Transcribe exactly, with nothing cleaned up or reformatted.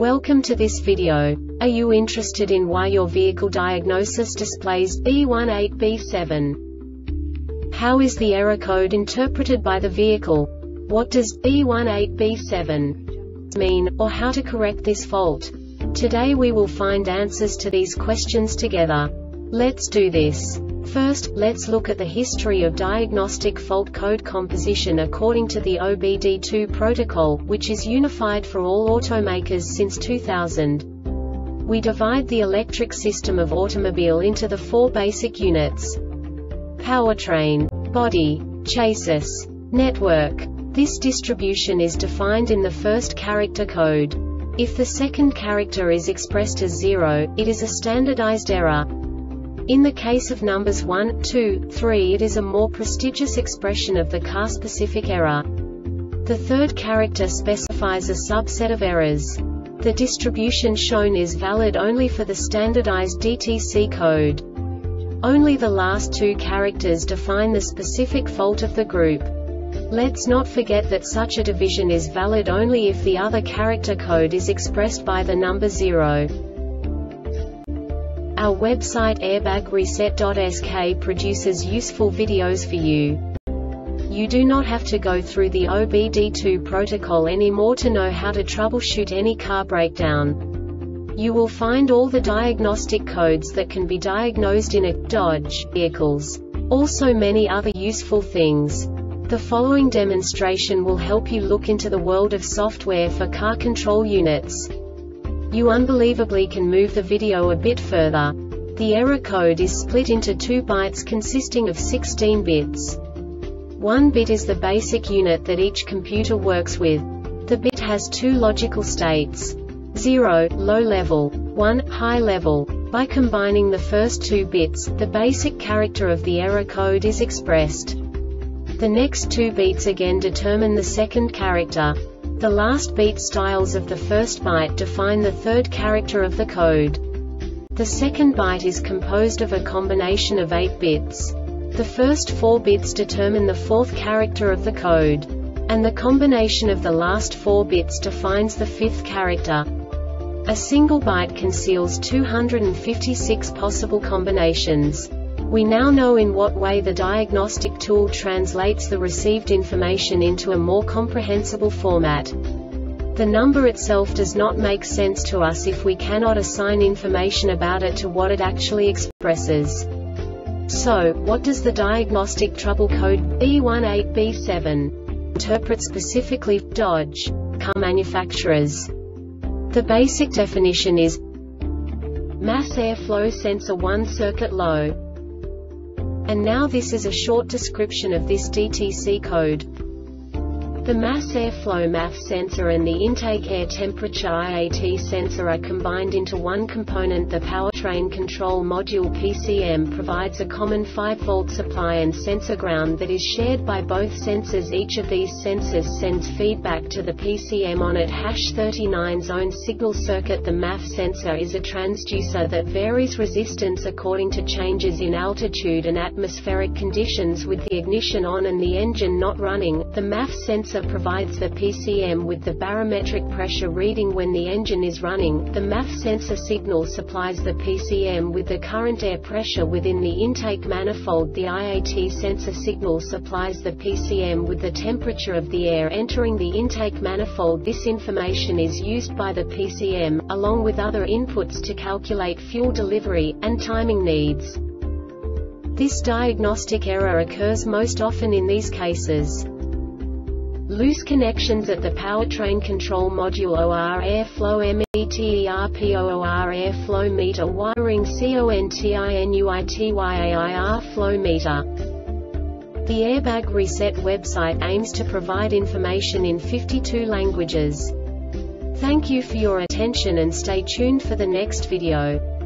Welcome to this video. Are you interested in why your vehicle diagnosis displays B one eight B seven? How is the error code interpreted by the vehicle? What does B one eight B seven mean, or how to correct this fault? Today we will find answers to these questions together. Let's do this. First, let's look at the history of diagnostic fault code composition according to the O B D two protocol, which is unified for all automakers since two thousand. We divide the electric system of automobile into the four basic units: powertrain, body, chassis, network. This distribution is defined in the first character code. If the second character is expressed as zero, it is a standardized error. In the case of numbers one, two, three, it is a more prestigious expression of the car-specific error. The third character specifies a subset of errors. The distribution shown is valid only for the standardized D T C code. Only the last two characters define the specific fault of the group. Let's not forget that such a division is valid only if the other character code is expressed by the number zero. Our website airbag reset dot S K produces useful videos for you. You do not have to go through the O B D two protocol anymore to know how to troubleshoot any car breakdown. You will find all the diagnostic codes that can be diagnosed in a Dodge vehicles. Also many other useful things. The following demonstration will help you look into the world of software for car control units. You unbelievably can move the video a bit further. The error code is split into two bytes consisting of sixteen bits. One bit is the basic unit that each computer works with. The bit has two logical states: zero, low level, one, high level. By combining the first two bits, the basic character of the error code is expressed. The next two beats again determine the second character. The last beat styles of the first byte define the third character of the code. The second byte is composed of a combination of eight bits. The first four bits determine the fourth character of the code. And the combination of the last four bits defines the fifth character. A single byte conceals two hundred fifty-six possible combinations. We now know in what way the diagnostic tool translates the received information into a more comprehensible format. The number itself does not make sense to us if we cannot assign information about it to what it actually expresses. So, what does the diagnostic trouble code B one eight B seven interpret specifically for Dodge car manufacturers? The basic definition is mass airflow sensor one circuit low. And now this is a short description of this D T C code. The mass airflow M A F sensor and the intake air temperature I A T sensor are combined into one component. The powertrain control module P C M provides a common five volt supply and sensor ground that is shared by both sensors. Each of these sensors sends feedback to the P C M on it. thirty-nine zone signal circuit. The M A F sensor is a transducer that varies resistance according to changes in altitude and atmospheric conditions. With the ignition on and the engine not running, the M A F sensor provides the P C M with the barometric pressure reading. When the engine is running, the M A F sensor signal supplies the P C M with the current air pressure within the intake manifold. The I A T sensor signal supplies the P C M with the temperature of the air entering the intake manifold. This information is used by the P C M, along with other inputs, to calculate fuel delivery and timing needs. This diagnostic error occurs most often in these cases: loose connections at the powertrain control module O R airflow meterpor airflow meter wiring continuityar flow meter. The Airbag Reset website aims to provide information in fifty-two languages. Thank you for your attention and stay tuned for the next video.